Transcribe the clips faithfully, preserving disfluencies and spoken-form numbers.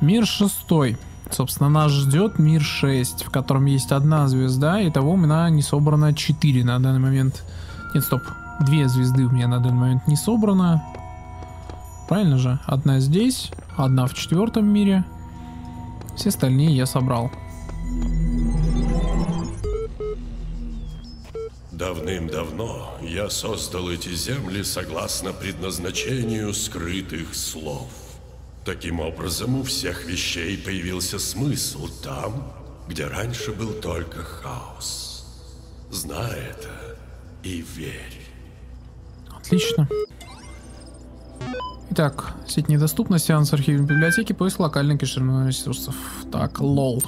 Мир шестой. Собственно, нас ждет мир шесть, в котором есть одна звезда. Итого у меня не собрано четыре на данный момент. Нет, стоп. Две звезды у меня на данный момент не собрано. Правильно же? Одна здесь, одна в четвертом мире. Все остальные я собрал. Давным-давно я создал эти земли согласно предназначению скрытых слов. Таким образом, у всех вещей появился смысл там, где раньше был только хаос. Знай это и верь. Отлично. Итак, сеть недоступна, сеанс архивной библиотеки, поиск локальных кэшированных ресурсов. Так, лол.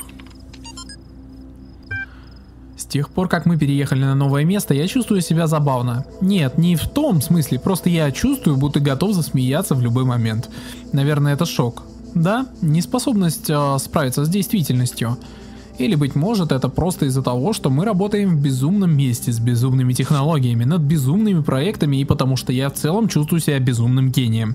С тех пор, как мы переехали на новое место, я чувствую себя забавно. Нет, не в том смысле, просто я чувствую, будто готов засмеяться в любой момент. Наверное, это шок. Да, неспособность э, справиться с действительностью. Или, быть может, это просто из-за того, что мы работаем в безумном месте с безумными технологиями, над безумными проектами, и потому что я в целом чувствую себя безумным гением.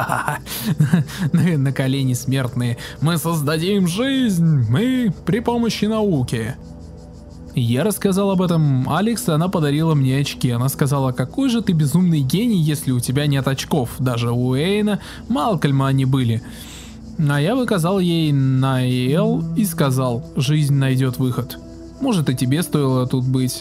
На колени смертные. Мы создадим жизнь, мы при помощи науки. Я рассказал об этом Алекс, и она подарила мне очки. Она сказала, какой же ты безумный гений, если у тебя нет очков. Даже у Эйна, Малкольма они были. А я выказал ей на Эл и сказал, жизнь найдет выход. Может, и тебе стоило тут быть.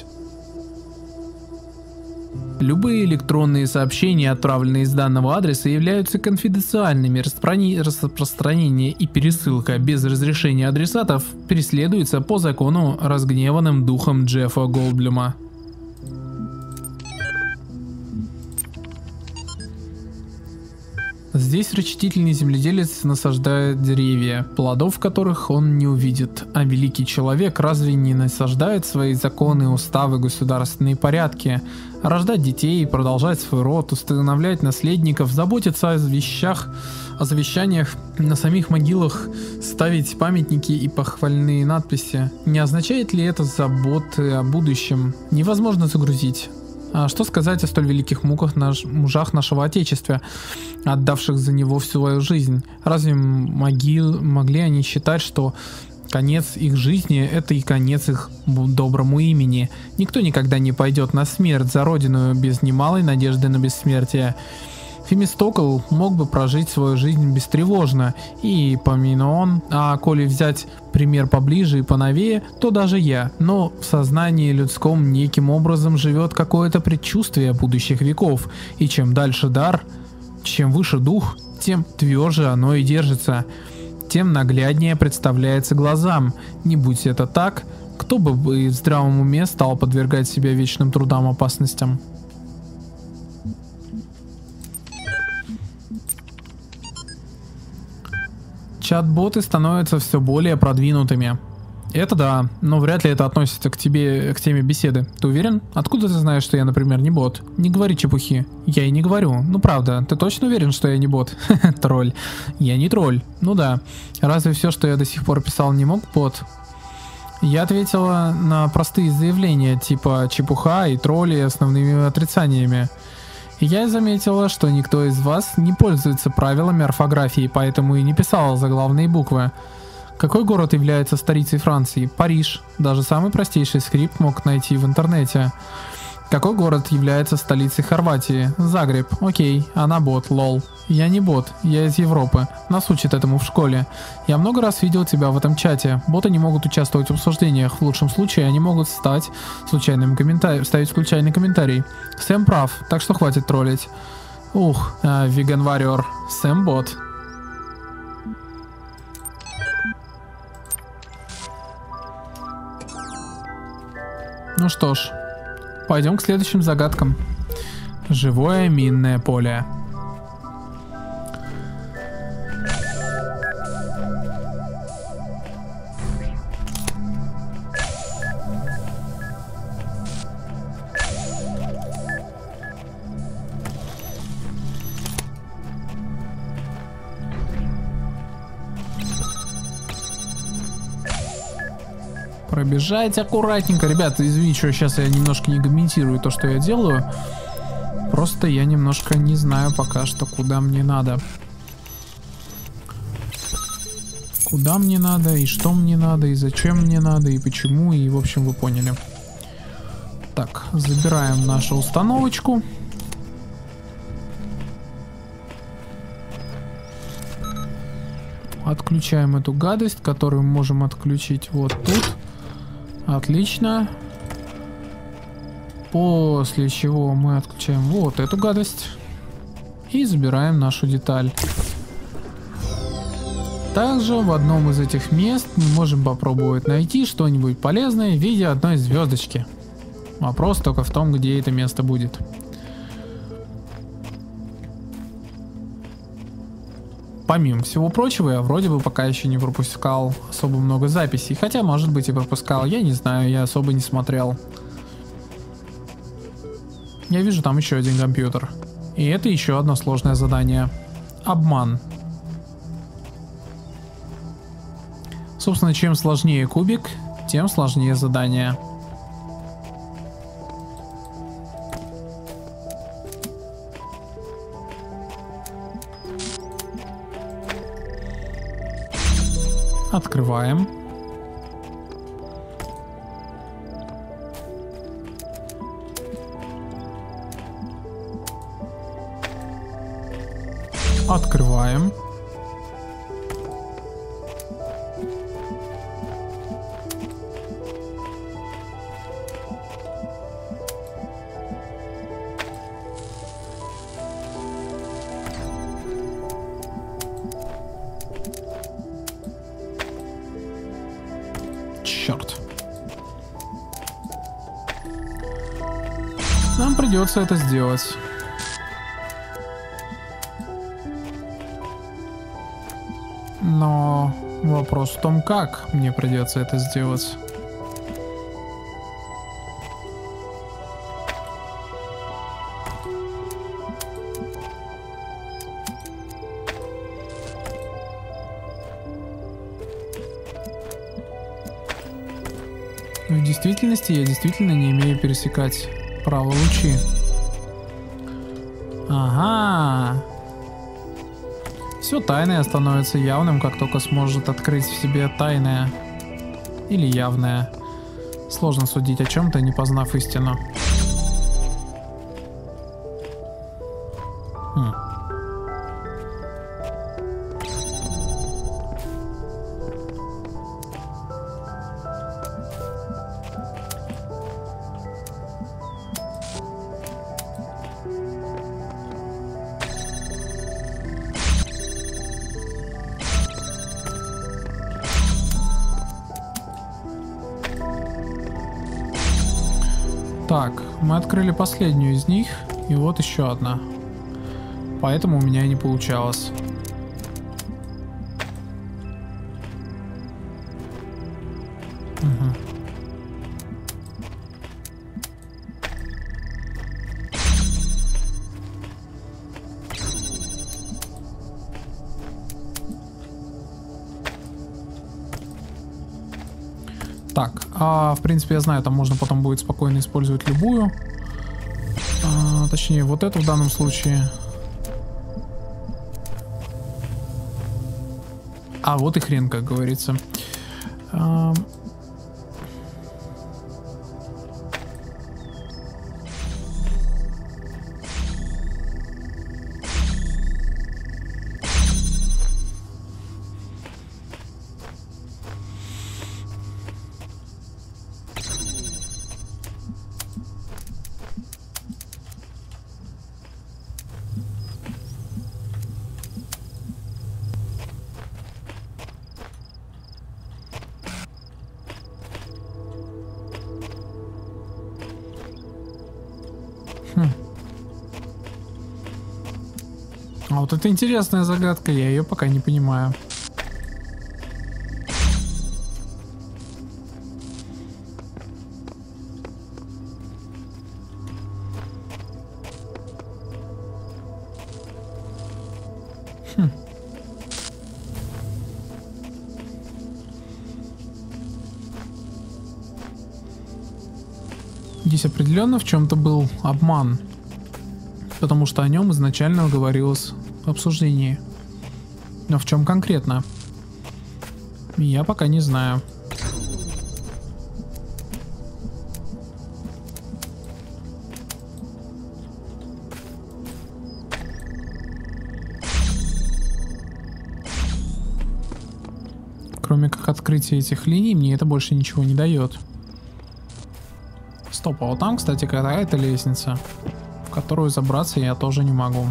Любые электронные сообщения, отправленные с данного адреса, являются конфиденциальными. Распрони... Распространение и пересылка без разрешения адресатов преследуется по закону разгневанным духом Джеффа Голдблюма. Здесь рачительный земледелец насаждает деревья, плодов которых он не увидит. А великий человек разве не насаждает свои законы, уставы, государственные порядки, рождать детей, продолжать свой род, устанавливать наследников, заботиться о вещах, о завещаниях, на самих могилах ставить памятники и похвальные надписи? Не означает ли это заботы о будущем? Невозможно загрузить. А что сказать о столь великих муках наш, мужах нашего Отечества, отдавших за него всю свою жизнь? Разве могил, могли они считать, что конец их жизни – это и конец их доброму имени? Никто никогда не пойдет на смерть за родину без немалой надежды на бессмертие. Фемистокл мог бы прожить свою жизнь бестревожно, и Поминон, а коли взять пример поближе и поновее, то даже я, но в сознании людском неким образом живет какое-то предчувствие будущих веков, и чем дальше дар, чем выше дух, тем тверже оно и держится, тем нагляднее представляется глазам. Не будь это так, кто бы в здравом уме стал подвергать себя вечным трудам, опасностям? Чат-боты становятся все более продвинутыми. Это да, но вряд ли это относится к тебе, к теме беседы. Ты уверен? Откуда ты знаешь, что я, например, не бот? Не говори чепухи. Я и не говорю. Ну правда, ты точно уверен, что я не бот? Тролль. Я не тролль. Ну да. Разве все, что я до сих пор писал, не мог бот? Я ответила на простые заявления, типа чепуха и тролли основными отрицаниями. И я заметила, что никто из вас не пользуется правилами орфографии, поэтому и не писал заглавные буквы. Какой город является столицей Франции? Париж. Даже самый простейший скрипт мог найти в интернете. Какой город является столицей Хорватии? Загреб. Окей, она бот, лол. Я не бот, я из Европы. Нас учат этому в школе. Я много раз видел тебя в этом чате. Боты не могут участвовать в обсуждениях. В лучшем случае они могут стать случайным комментарием, ставить случайный комментарий. Сэм прав, так что хватит троллить. Ух, веган варриор. Сэм бот. Ну что ж. Пойдем к следующим загадкам. Живое минное поле. Пробежать аккуратненько. Ребята, извините, что сейчас я немножко не комментирую то, что я делаю. Просто я немножко не знаю пока что, куда мне надо. куда мне надо, и что мне надо, и зачем мне надо, и почему, и в общем вы поняли. Так, забираем нашу установочку. Отключаем эту гадость, которую мы можем отключить вот тут. Отлично. После чего мы отключаем вот эту гадость. И забираем нашу деталь. Также в одном из этих мест мы можем попробовать найти что-нибудь полезное в виде одной звездочки. Вопрос только в том, где это место будет. Помимо всего прочего, я вроде бы пока еще не пропускал особо много записей. Хотя, может быть, и пропускал. Я не знаю, я особо не смотрел. Я вижу там еще один компьютер. И это еще одно сложное задание. Обман. Собственно, чем сложнее кубик, тем сложнее задание. Открываем. Открываем. Черт. Нам придется это сделать. Но вопрос в том, как мне придется это сделать. В действительности я действительно не имею пересекать право лучи. Ага. Все тайное становится явным, как только сможет открыть в себе тайное. Или явное. Сложно судить о чем-то, не познав истину. Хм. Так, мы открыли последнюю из них, и вот еще одна. Поэтому у меня и не получалось. Угу. Так, а, в принципе, я знаю, там можно потом будет спокойно использовать любую. А, точнее, вот эту в данном случае. А, вот и хрен, как говорится. А... Хм. А вот это интересная загадка, я ее пока не понимаю. Хм. Здесь определенно в чем-то был обман, потому что о нем изначально говорилось в обсуждении. Но в чем конкретно? Я пока не знаю. Кроме как открытия этих линий, мне это больше ничего не дает. Стоп, а вот там, кстати, какая-то лестница, в которую забраться я тоже не могу.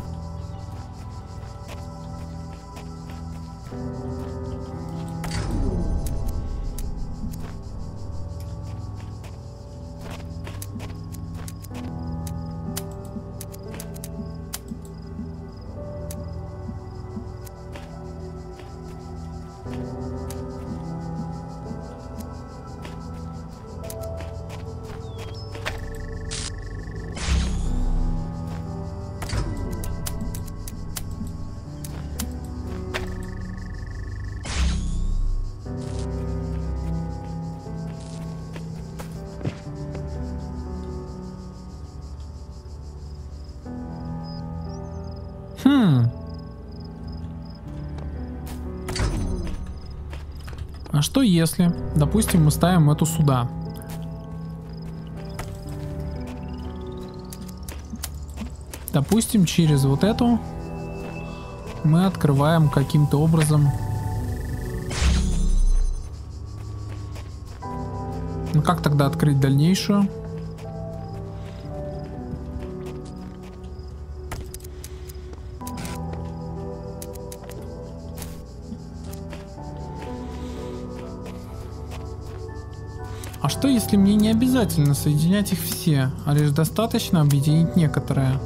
Хм. А что если, допустим, мы ставим эту сюда? Допустим, через вот эту мы открываем каким-то образом. Ну как тогда открыть дальнейшую? А что если мне не обязательно соединять их все, а лишь достаточно объединить некоторые?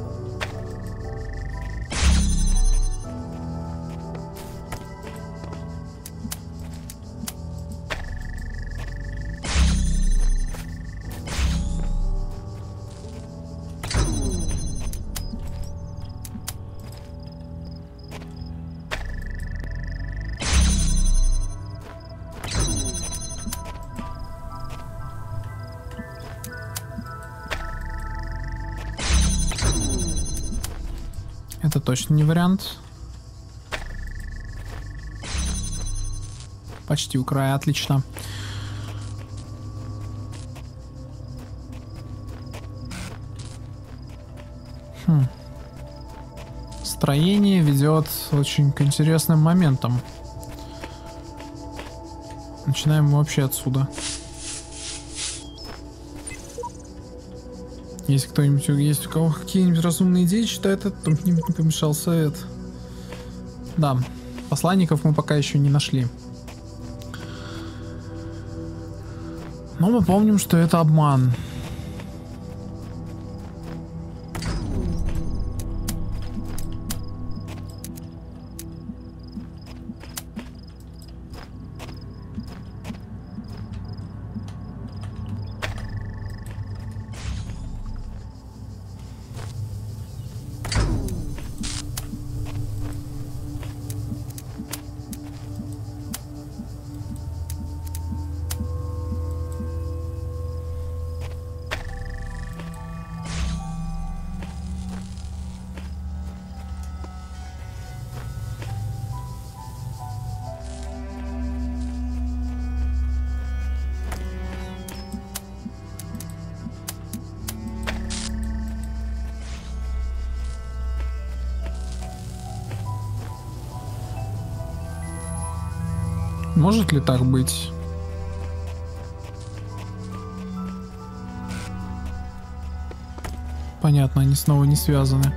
Это точно не вариант. Почти у края, отлично. Хм. Строение ведет очень к интересным моментам. Начинаем мы вообще отсюда. Если кто-нибудь, есть у кого какие-нибудь разумные идеи, читает это, то мне не помешал совет. Да, посланников мы пока еще не нашли. Но мы помним, что это обман. Может ли так быть? Понятно, они снова не связаны.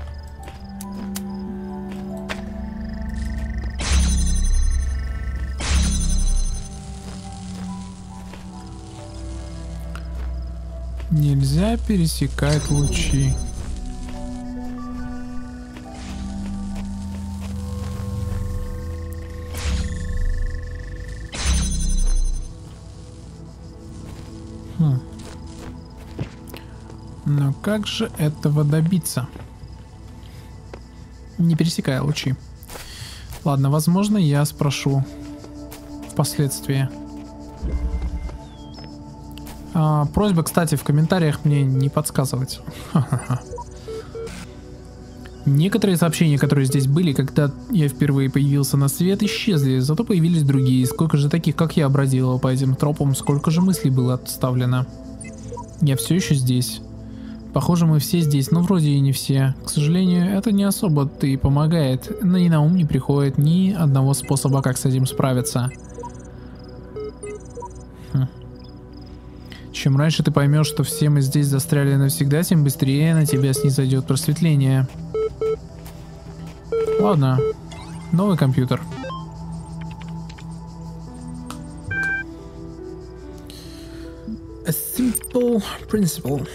Нельзя пересекать лучи. Хм. Но как же этого добиться? Не пересекая лучи. Ладно, возможно, я спрошу впоследствии. А, просьба, кстати, в комментариях мне не подсказывать. Некоторые сообщения, которые здесь были, когда я впервые появился на свет, исчезли, зато появились другие. Сколько же таких, как я, бродило по этим тропам, сколько же мыслей было отставлено. Я все еще здесь. Похоже, мы все здесь, но вроде и не все. К сожалению, это не особо-то и помогает, но и на ум не приходит ни одного способа, как с этим справиться. Хм. Чем раньше ты поймешь, что все мы здесь застряли навсегда, тем быстрее на тебя снизойдет просветление. Ладно, новый компьютер. A simple principle.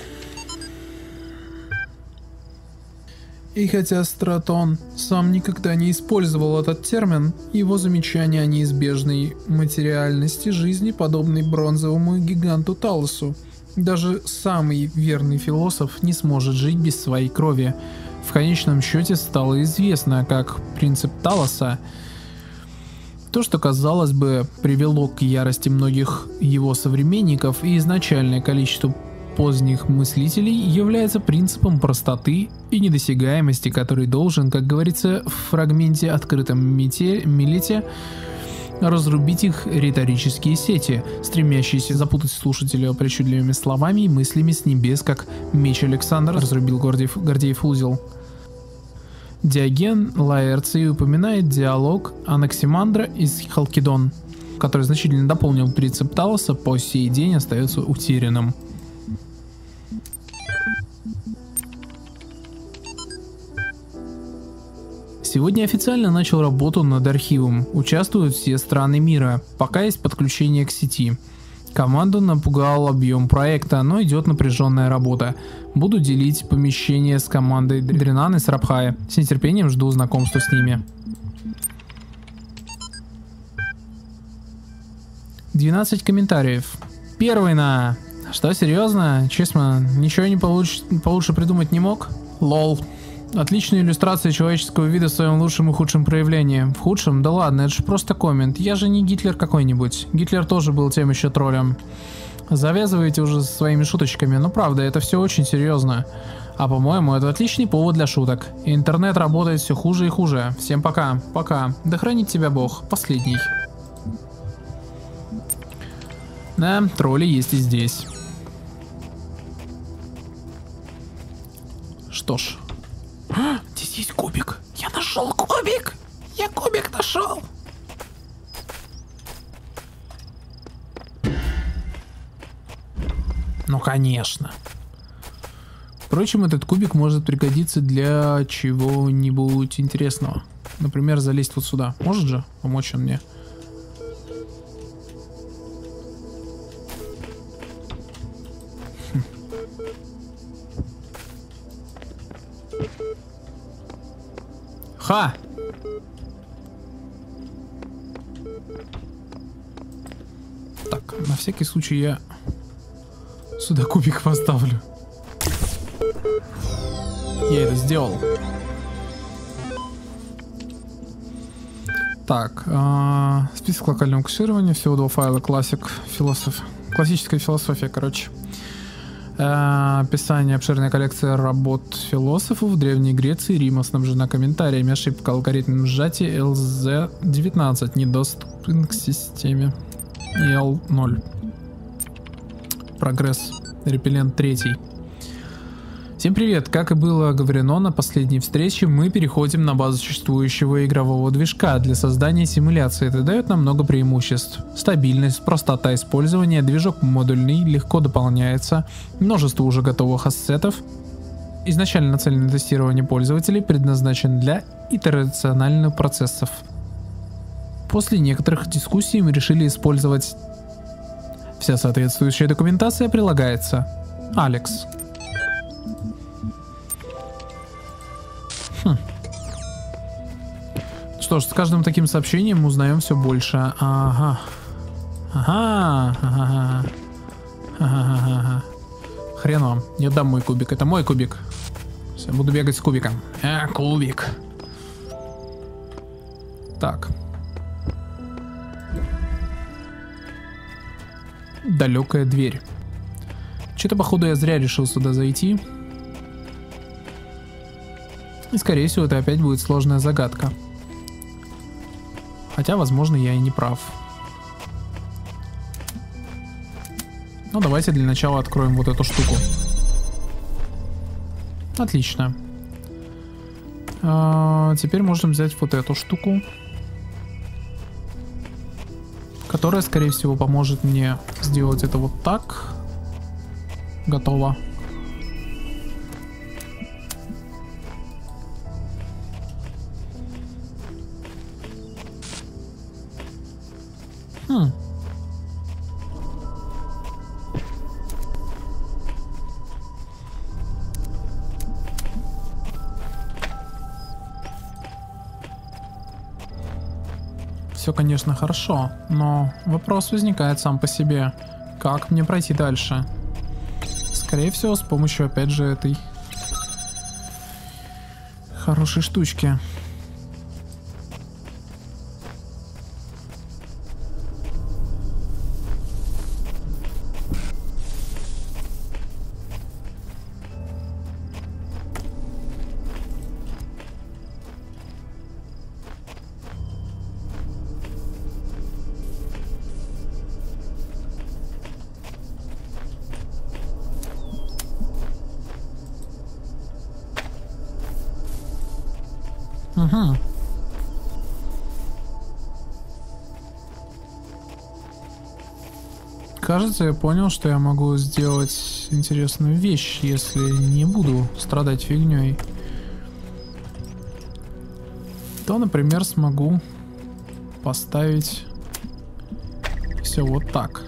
И хотя Стратон сам никогда не использовал этот термин, его замечания о неизбежной материальности жизни подобны бронзовому гиганту Талосу. Даже самый верный философ не сможет жить без своей крови. В конечном счете стало известно, как принцип Талоса, то, что, казалось бы, привело к ярости многих его современников и изначальное количество поздних мыслителей, является принципом простоты и недосягаемости, который должен, как говорится в фрагменте «Открытом мете, милете», разрубить их риторические сети, стремящиеся запутать слушателя причудливыми словами и мыслями с небес, как меч Александра разрубил Гордиев, Гордеев узел. Диоген Лаэрций упоминает диалог Анаксимандра из Халкидон, который значительно дополнил принцип Талоса, по сей день остается утерянным. Сегодня официально начал работу над архивом. Участвуют все страны мира, пока есть подключение к сети. Команду напугал объем проекта, но идет напряженная работа. Буду делить помещение с командой Дренан и Срабхая. С нетерпением жду знакомства с ними. двенадцать комментариев. Первый на... Что, серьезно? Честно, ничего не получ... получше придумать не мог? Лол. Отличная иллюстрация человеческого вида в своем лучшем и худшем проявлении. В худшем? Да ладно, это же просто коммент. Я же не Гитлер какой-нибудь. Гитлер тоже был тем еще троллем. Завязывайте уже со своими шуточками. Но правда, это все очень серьезно. А по-моему, это отличный повод для шуток. Интернет работает все хуже и хуже. Всем пока. Пока. Да хранит тебя Бог. Последний. Да, тролли есть и здесь. Что ж. А, здесь есть кубик. Я нашел кубик. Я кубик нашел. Ну, конечно. Впрочем, этот кубик может пригодиться для чего-нибудь интересного. Например, залезть вот сюда. Может же помочь он мне? Хм. Ха! Так, на всякий случай я сюда кубик поставлю. Я это сделал. Так, э, список локального кэширования, всего два файла, Classic Philosophy, классическая философия, короче. Э, описание, обширная коллекция работ философов в Древней Греции и Рима, снабжена комментариями, ошибка, алгоритм сжатия эл зет девятнадцать, недоступен к системе эл ноль. Прогресс, репеллент третий. Всем привет! Как и было говорено на последней встрече, мы переходим на базу существующего игрового движка для создания симуляции. Это дает нам много преимуществ. Стабильность, простота использования, движок модульный, легко дополняется, множество уже готовых ассетов. Изначально нацеленное на тестирование пользователей предназначен для итерациональных процессов. После некоторых дискуссий мы решили использовать... Вся соответствующая документация прилагается. Алекс. Хм. Что ж, с каждым таким сообщением узнаем все больше. Ага. Ага. Ага. Ага. Ага. Хрен вам. Не отдам мой кубик. Это мой кубик. Все, буду бегать с кубиком. А, кубик. Так. Далекая дверь. Че-то, походу, я зря решил сюда зайти. И скорее всего это опять будет сложная загадка. Хотя, возможно, я и не прав. Ну, давайте для начала откроем вот эту штуку. Отлично. А, теперь можем взять вот эту штуку, которая, скорее всего, поможет мне сделать это вот так. Готово. Хм. Все, конечно, хорошо, но вопрос возникает сам по себе. Как мне пройти дальше? Скорее всего, с помощью, опять же, этой хорошей штучки. Угу. Кажется, я понял, что я могу сделать интересную вещь, если не буду страдать фигней. То, например, смогу поставить все вот так.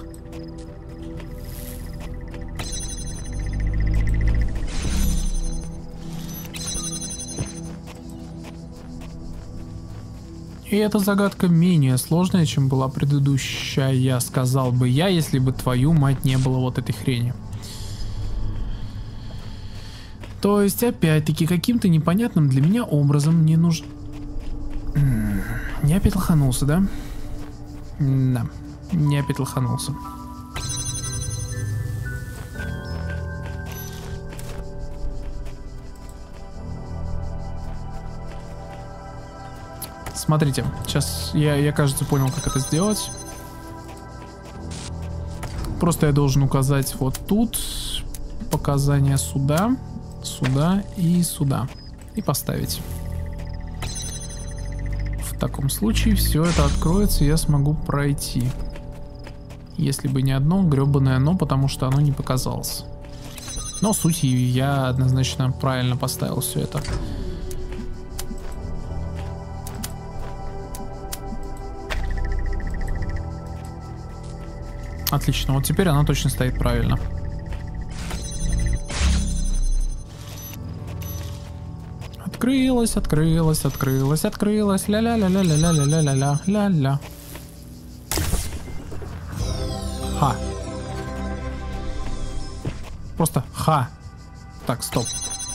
И эта загадка менее сложная, чем была предыдущая, я сказал бы я, если бы, твою мать, не было вот этой хрени. То есть, опять-таки, каким-то непонятным для меня образом мне нужно... Не опять лоханулся, да? Да, не опять лоханулся. Смотрите, сейчас я, я, кажется, понял, как это сделать. Просто я должен указать вот тут показания сюда, сюда и сюда. И поставить. В таком случае все это откроется, и я смогу пройти. Если бы не одно гребаное «но», потому что оно не показалось. Но суть я однозначно правильно поставил все это. Отлично, вот теперь она точно стоит правильно. Открылась, открылась, открылась, открылась. Ля-ля-ля-ля-ля-ля-ля-ля-ля-ля-ля. Ха. Просто ха. Так, стоп.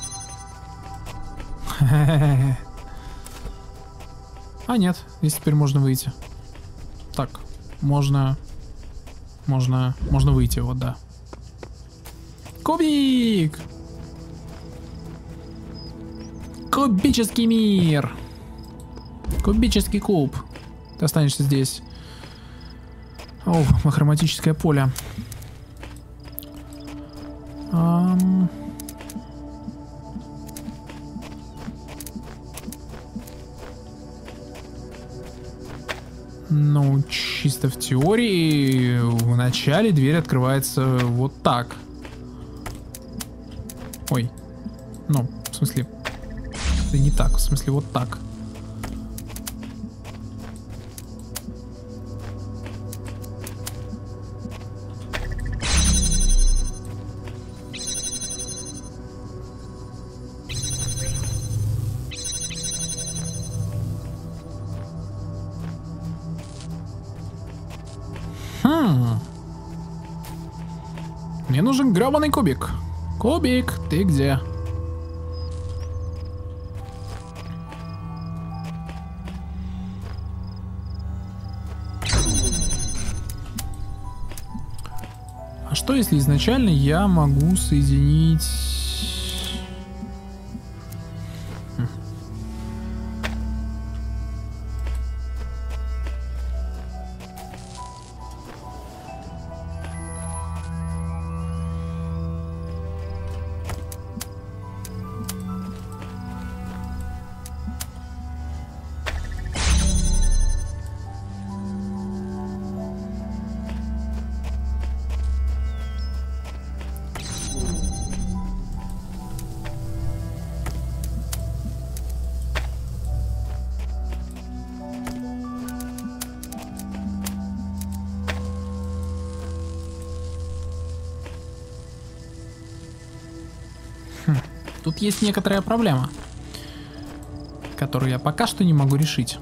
А, нет, здесь теперь можно выйти. Так, можно... Можно, можно выйти, вот, да. Кубик! Кубический мир! Кубический куб. Ты останешься здесь. О, махроматическое поле. Ам... Ну, чисто в теории, в начале дверь открывается вот так. Ой. Ну, в смысле... Это не так, в смысле вот так. Хм. Мне нужен гребаный кубик. Кубик, ты где? А что если изначально я могу соединить... Хм. тут есть некоторая проблема, которую я пока что не могу решить.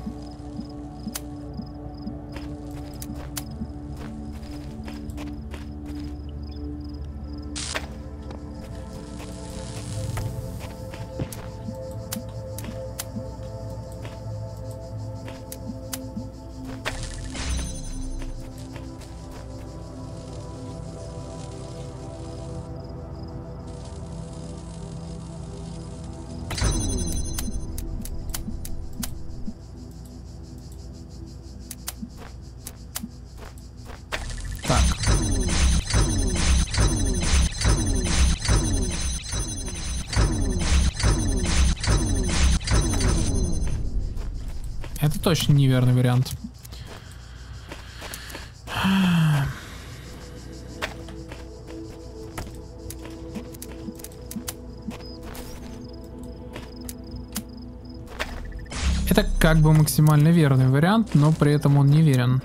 Это точно неверный вариант. Это как бы максимально верный вариант, но при этом он неверен.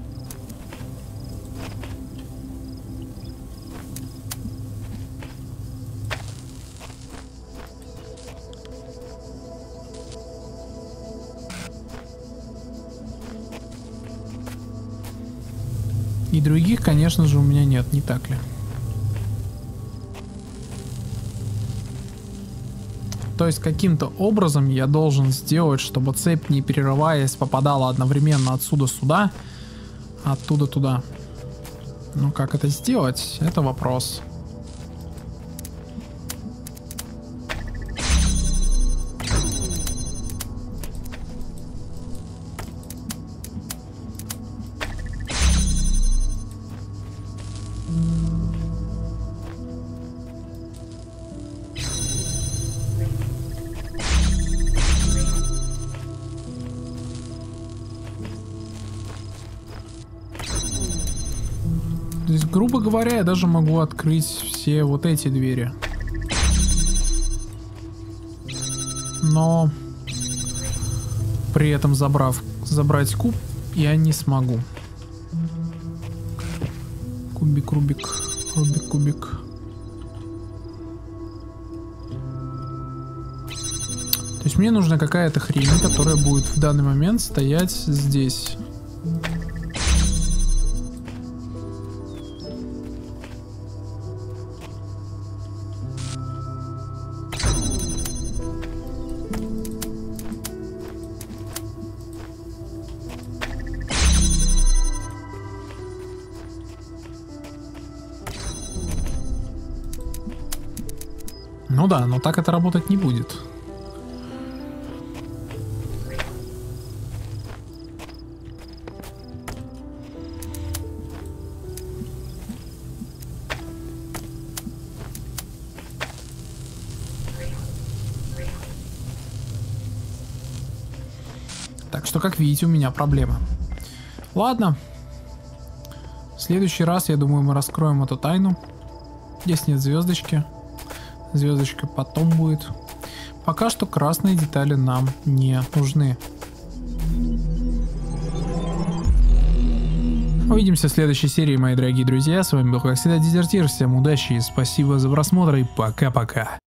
И других, конечно же, у меня нет, не так ли? То есть каким-то образом я должен сделать, чтобы цепь, не перерываясь, попадала одновременно отсюда сюда, оттуда туда. Ну как это сделать? Это вопрос. То есть, грубо говоря, я даже могу открыть все вот эти двери. Но при этом, забрав, забрать куб, я не смогу. Кубик, рубик, рубик, кубик. То есть мне нужна какая-то хрень, которая будет в данный момент стоять здесь. Ну да, но так это работать не будет. Так что, как видите, у меня проблема. Ладно. В следующий раз, я думаю, мы раскроем эту тайну. Здесь нет звездочки. Звездочка потом будет. Пока что красные детали нам не нужны. Увидимся в следующей серии, мои дорогие друзья. С вами был, как всегда, Дезертир. Всем удачи и спасибо за просмотр. И пока-пока.